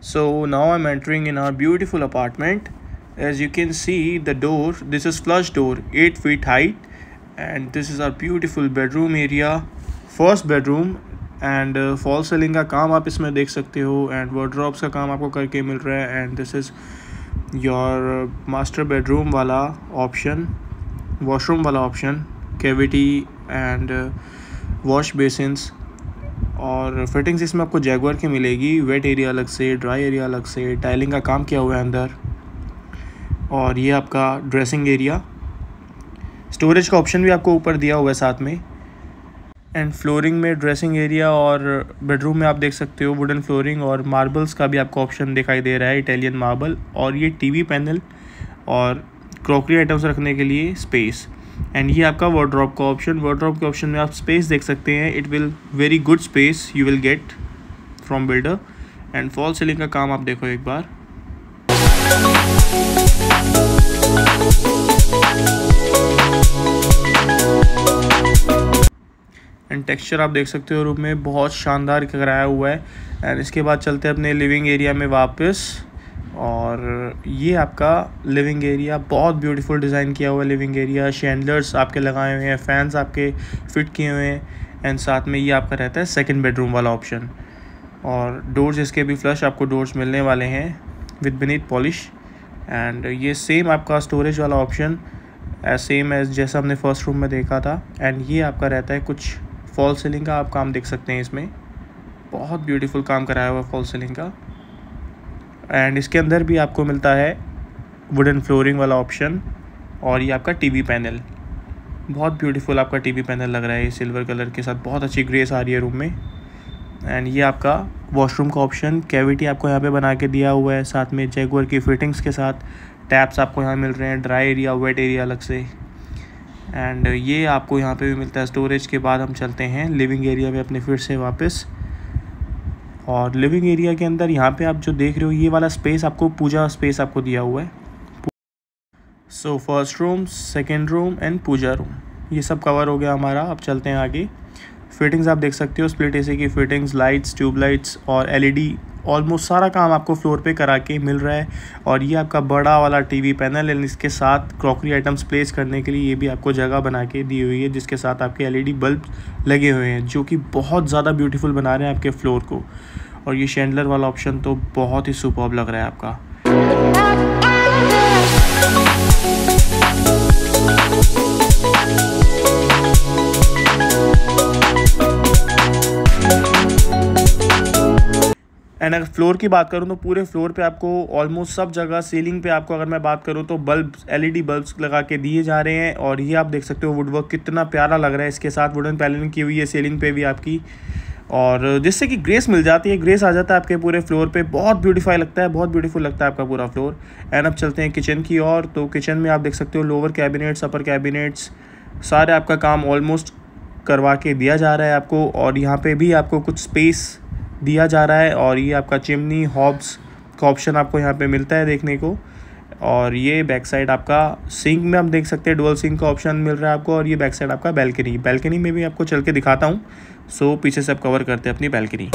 So now I'm entering in our beautiful apartment. As you can see, the door, this is flush door, 8 feet height, and this is our beautiful bedroom area, first bedroom. And fall ceiling का काम आप इसमें देख सकते हो, and wardrobes का काम आपको करके मिल रहा है. And this is your master bedroom वाला ऑप्शन, वॉशरूम वाला option, cavity and wash basins. और फिटिंग्स इसमें आपको जैगुआर की मिलेगी. वेट एरिया अलग से, ड्राई एरिया अलग से, टाइलिंग का काम किया हुआ है अंदर. और ये आपका ड्रेसिंग एरिया, स्टोरेज का ऑप्शन भी आपको ऊपर दिया हुआ है साथ में. एंड फ्लोरिंग में ड्रेसिंग एरिया और बेडरूम में आप देख सकते हो वुडन फ्लोरिंग, और मार्बल्स का भी आपको ऑप्शन दिखाई दे रहा है, इटालियन मार्बल. और ये टीवी पैनल और क्रॉकरी आइटम्स रखने के लिए स्पेस. एंड ये आपका वार्डरोब का ऑप्शन. वार्डरोब के ऑप्शन में आप स्पेस देख सकते हैं. It will very good space you will get from builder. And fall ceiling का काम आप देखो एक बार. एंड टेक्सचर आप देख सकते हो रूम में बहुत शानदार कराया हुआ है. एंड इसके बाद चलते हैं अपने लिविंग एरिया में वापस. और ये आपका लिविंग एरिया बहुत ब्यूटीफुल डिज़ाइन किया हुआ है. लिविंग एरिया शैंडलर्स आपके लगाए हुए हैं, फैंस आपके फिट किए हुए हैं. एंड साथ में ये आपका रहता है सेकंड बेडरूम वाला ऑप्शन. और डोर्स इसके भी फ्लश आपको डोर्स मिलने वाले हैं विद बेनीथ पॉलिश. एंड ये सेम आपका स्टोरेज वाला ऑप्शन सेम एज जैसा हमने फर्स्ट रूम में देखा था. एंड ये आपका रहता है कुछ फॉल सीलिंग का आप काम देख सकते हैं. इसमें बहुत ब्यूटीफुल काम कराया हुआ है फॉल सीलिंग का. एंड इसके अंदर भी आपको मिलता है वुडन फ्लोरिंग वाला ऑप्शन. और ये आपका टीवी पैनल, बहुत ब्यूटीफुल आपका टीवी पैनल लग रहा है सिल्वर कलर के साथ. बहुत अच्छी ग्रेस आ रही है रूम में. एंड ये आपका वॉशरूम का ऑप्शन, कैविटी आपको यहाँ पे बना के दिया हुआ है साथ में जैगुआर की फिटिंग्स के साथ. टैप्स आपको यहाँ मिल रहे हैं, ड्राई एरिया, वेट एरिया अलग से. एंड ये आपको यहाँ पे भी मिलता है. स्टोरेज के बाद हम चलते हैं लिविंग एरिया में अपने फिर से वापस. और लिविंग एरिया के अंदर यहाँ पे आप जो देख रहे हो ये वाला स्पेस आपको पूजा स्पेस आपको दिया हुआ है. So first room, second room and puja room ये सब कवर हो गया हमारा. अब चलते हैं आगे. फिटिंग्स आप देख सकते हो, स्प्लिट एसी की फिटिंग्स, लाइट्स, ट्यूबलाइट्स और एलईडी, ऑलमोस्ट सारा काम आपको फ्लोर पे करा के मिल रहा है. और ये आपका बड़ा वाला टीवी पैनल एंड इसके साथ क्रॉकरी आइटम्स प्लेस करने के लिए ये भी आपको जगह बना के दी हुई है, जिसके साथ आपके एलईडी बल्ब लगे हुए हैं जो कि बहुत ज़्यादा ब्यूटीफुल बना रहे हैं आपके फ्लोर को. और ये शैंडलर वाला ऑप्शन तो बहुत ही सुपर्ब लग रहा है आपका. एंड अगर फ्लोर की बात करूँ तो पूरे फ्लोर पे आपको ऑलमोस्ट सब जगह सीलिंग पे आपको अगर मैं बात करूँ तो बल्ब, एलईडी बल्ब्स लगा के दिए जा रहे हैं. और ये आप देख सकते हो वुडवर्क कितना प्यारा लग रहा है. इसके साथ वुडन पैनलिंग की हुई है सीलिंग पे भी आपकी, और जिससे कि ग्रेस मिल जाती है, ग्रेस आ जाता है आपके पूरे फ्लोर पे. बहुत ब्यूटीफाई लगता है, बहुत ब्यूटीफुल लगता है आपका पूरा फ्लोर. एंड अब चलते हैं किचन की ओर. तो किचन में आप देख सकते हो लोअर कैबिनेट्स, अपर कैबिनेट्स, सारे आपका काम ऑलमोस्ट करवा के दिया जा रहा है आपको. और यहाँ पे भी आपको कुछ स्पेस दिया जा रहा है. और ये आपका चिमनी, हॉब्स का ऑप्शन आपको यहाँ पे मिलता है देखने को. और ये बैक साइड आपका सिंक में आप देख सकते हैं डुअल सिंक का ऑप्शन मिल रहा है आपको. और ये बैक साइड आपका बैल्कनी, बैल्कनी में भी आपको चल के दिखाता हूँ. सो पीछे से आप कवर करते हैं अपनी बैल्कनी.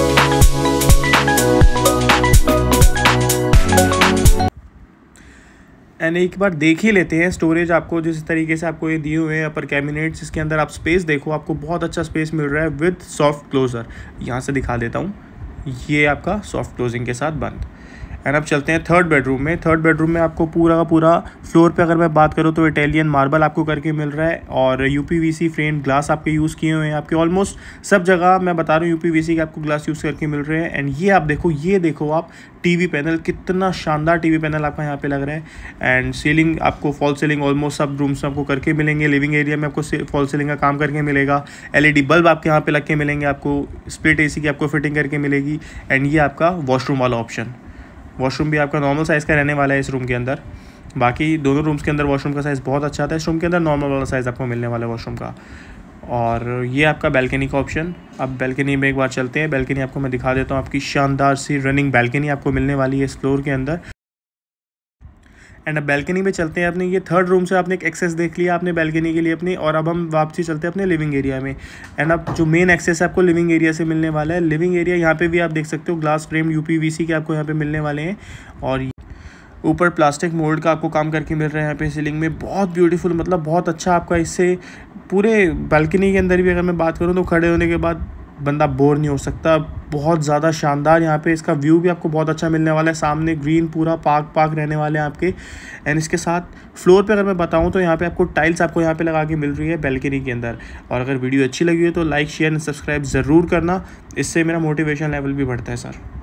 एंड एक बार देख ही लेते हैं स्टोरेज आपको जिस तरीके से आपको ये दिए हुए हैं अपर कैबिनेट्स. इसके अंदर आप स्पेस देखो, आपको बहुत अच्छा स्पेस मिल रहा है विद सॉफ्ट क्लोजर. यहाँ से दिखा देता हूँ, ये आपका सॉफ्ट क्लोजिंग के साथ बंद. एंड अब चलते हैं थर्ड बेडरूम में. थर्ड बेडरूम में आपको पूरा का पूरा फ्लोर पे अगर मैं बात करूँ तो इटालियन मार्बल आपको करके मिल रहा है. और यूपीवीसी फ्रेम ग्लास आपके यूज़ किए हुए हैं. आपके ऑलमोस्ट सब जगह मैं बता रहा हूँ यूपीवीसी के आपको ग्लास यूज़ करके मिल रहे हैं. एंड ये आप देखो, ये देखो आप टीवी पैनल, कितना शानदार टीवी पैनल आपका यहाँ पे लग रहा है. एंड सीलिंग आपको फॉल सीलिंग ऑलमोस्ट सब रूम्स में आपको करके मिलेंगे. लिविंग एरिया में आपको फॉल सीलिंग का काम करके मिलेगा. एलईडी बल्ब आपके यहाँ पे लग के मिलेंगे आपको. स्प्लिट एसी की आपको फिटिंग करके मिलेगी. एंड ये आपका वॉशरूम वाला ऑप्शन, वॉशरूम भी आपका नॉर्मल साइज़ का रहने वाला है इस रूम के अंदर. बाकी दोनों रूम्स के अंदर वॉशरूम का साइज़ बहुत अच्छा था. इस रूम के अंदर नॉर्मल वाला साइज़ आपको मिलने वाला है वॉशरूम का. और ये आपका बैल्कनी का ऑप्शन. अब बैल्कनी में एक बार चलते हैं. बैल्कनी आपको मैं दिखा देता हूँ. आपकी शानदार सी रनिंग बैल्कनी आपको मिलने वाली है इस फ्लोर के अंदर. एंड अब बैल्कनी में चलते हैं अपने। ये थर्ड रूम से आपने एक एक्सेस देख लिया आपने बैल्कनी के लिए अपनी, और अब हम वापसी चलते हैं अपने लिविंग एरिया में। एंड अब जो मेन एक्सेस है आपको लिविंग एरिया से मिलने वाला है। लिविंग एरिया यहाँ पे भी आप देख सकते हो ग्लास फ्रेम यूपीवीसी के आपको यहाँ पे मिलने वाले हैं, और ऊपर प्लास्टिक मोल्ड का आपको काम करके मिल रहा है यहाँ पे सीलिंग में। बहुत ब्यूटीफुल, मतलब बहुत अच्छा आपका इससे पूरे बालकनी के अंदर भी अगर मैं बात करूँ तो खड़े होने के बाद बंदा बोर नहीं हो सकता। बहुत ज़्यादा शानदार यहाँ पे इसका व्यू भी आपको बहुत अच्छा मिलने वाला है। सामने ग्रीन पूरा पार्क रहने वाले हैं आपके। एंड इसके साथ फ्लोर पे अगर मैं बताऊँ तो यहाँ पे आपको टाइल्स आपको यहाँ पे लगा के मिल रही है बैल्कनी के अंदर। और अगर वीडियो अच्छी लगी हो तो लाइक शेयर एंड सब्सक्राइब ज़रूर करना, इससे मेरा मोटिवेशन लेवल भी बढ़ता है सर।